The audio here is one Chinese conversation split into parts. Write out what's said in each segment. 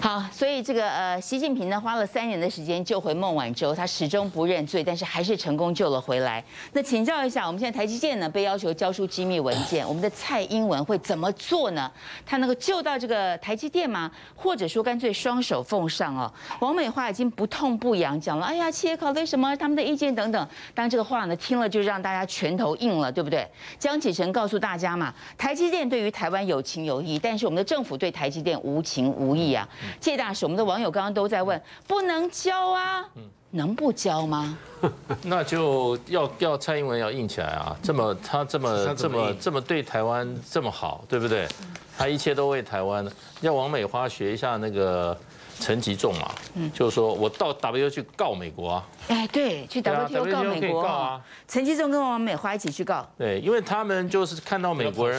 好，所以这个习近平呢花了3年的时间救回孟晚舟，他始终不认罪，但是还是成功救了回来。那请教一下，我们现在台积电呢被要求交出机密文件，我们的蔡英文会怎么做呢？他能够救到这个台积电吗？或者说干脆双手奉上哦？王美花已经不痛不痒讲了，哎呀，企业考虑什么，他们的意见等等。当然这个话呢听了就让大家拳头硬了，对不对？江启臣告诉大家嘛，台积电对于台湾有情有义，但是我们的政府对台积电无情无义啊。谢大使，我们的网友刚刚都在问，不能交啊，能不交吗？ 那就要蔡英文要硬起来啊！他这么对台湾这么好，对不对？他一切都为台湾。要王美花学一下那个陈吉仲嘛，就是说我到 WTO 去告美国啊。 哎，对，去 WTO 告美国啊。陈吉仲跟王美花一起去告。 对，因为他们就是看到美国人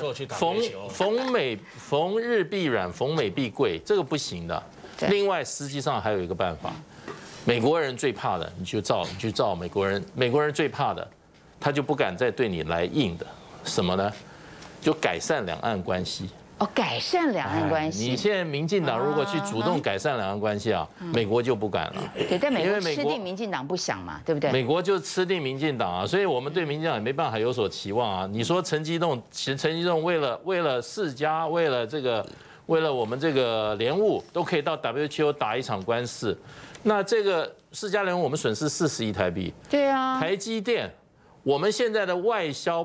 逢日必软，逢美必跪，这个不行的。另外，实际上还有一个办法，美国人最怕的，你去照美国人最怕的，他就不敢再对你来硬的，什么呢？就改善两岸关系。 哦，改善两岸关系。 你现在民进党如果去主动改善两岸关系啊，美国就不敢了。 对，但美国吃定民进党不想嘛，对不对？ 美国就吃定民进党啊，所以我们对民进党也没办法有所期望啊。你说陈吉仲为了世家，为了我们这个联务都可以到 WTO 打一场官司，那这个世家联务我们损失40亿台币。 对啊， 台积电我们现在的外销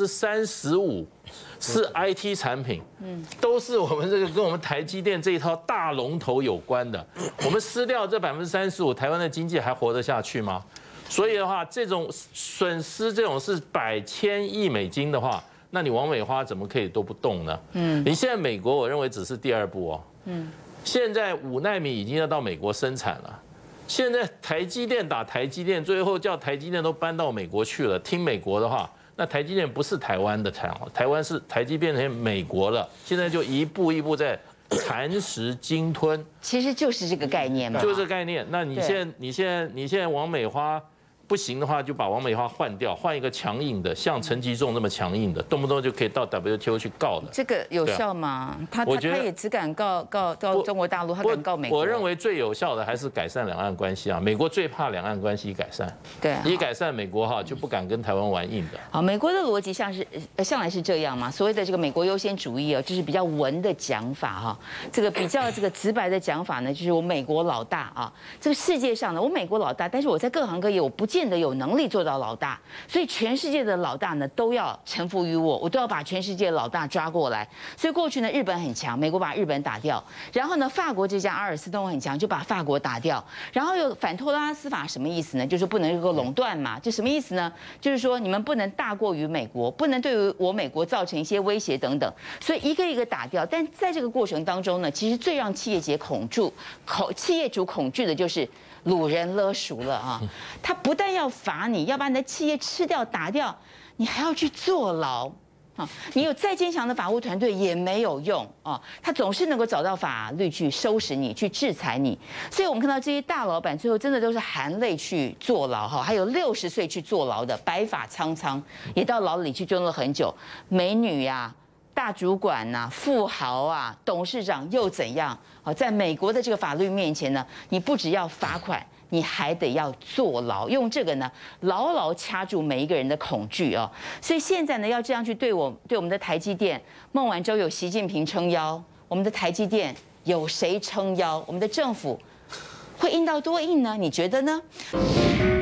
35%是 IT 产品，都是我们这个跟我们台积电这一套大龙头有关的。我们失掉这35%，台湾的经济还活得下去吗？所以的话，这种损失这种是100千亿美金的话。那你王美花怎么可以都不动呢？你现在美国我认为只是第2步哦。现在5奈米已经要到美国生产了，现在台积电打台积电，最后叫台积电都搬到美国去了。听美国的话，那台积电不是台湾的厂，台湾是台积变成美国了。现在就一步一步在蚕食鲸吞， 其实就是这个概念嘛， 就是这个概念。那你现在王美花。不行的话，就把王美花换掉，换一个强硬的，像陈吉仲那么强硬的，动不动就可以到 WTO 去告的。这个有效吗？他也只敢告中国大陆，他敢告美国。 我认为最有效的还是改善两岸关系啊！美国最怕两岸关系改善， 对， 一改善美国哈就不敢跟台湾玩硬的。 好，美国的逻辑向来是这样嘛？所谓的这个美国优先主义啊，就是比较文的讲法哈。这个比较这个直白的讲法呢，就是我美国老大啊。这个世界上呢，我美国老大，但是我在各行各业我不见得有能力做到老大，所以全世界的老大呢都要臣服于我，我都要把全世界的老大抓过来。所以过去呢，日本很强，美国把日本打掉，然后呢，法国这家阿尔斯通很强，就把法国打掉，然后有反托拉斯法，什么意思呢？就是不能够垄断嘛，就什么意思呢？就是说你们不能大过于美国，不能对于我美国造成一些威胁等等，所以一个一个打掉。但在这个过程当中呢，其实最让企业主恐惧的就是掳人勒赎了啊！他不但要罚你，要把你的企业吃掉、打掉，你还要去坐牢啊！你有再坚强的法务团队也没有用啊！他总是能够找到法律去收拾你、去制裁你。所以我们看到这些大老板最后真的都是含泪去坐牢哈，还有60岁去坐牢的，白发苍苍也到牢里去蹲了很久。美女呀、大主管呐、富豪啊、董事长又怎样？在美国的这个法律面前呢，你不只要罚款，你还得要坐牢，用这个呢牢牢掐住每一个人的恐惧哦。所以现在呢，要这样去对我们的台积电，孟晚舟有习近平撑腰，我们的台积电有谁撑腰？我们的政府会硬到多硬呢？你觉得呢？